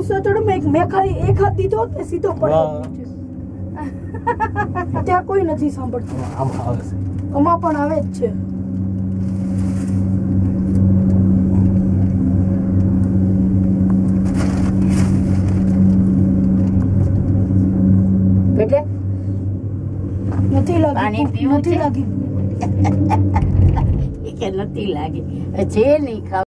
સતડો મેં ખાલી એક હાથ દીધો ને સીધો પડ્યો ત્યાં કોઈ નથી સાંભળતું આમાં પણ આવે જ છે બેટે નથી લાગી પાણી પીવું નથી લાગી કે નથી લાગી જે નહીં ખાવ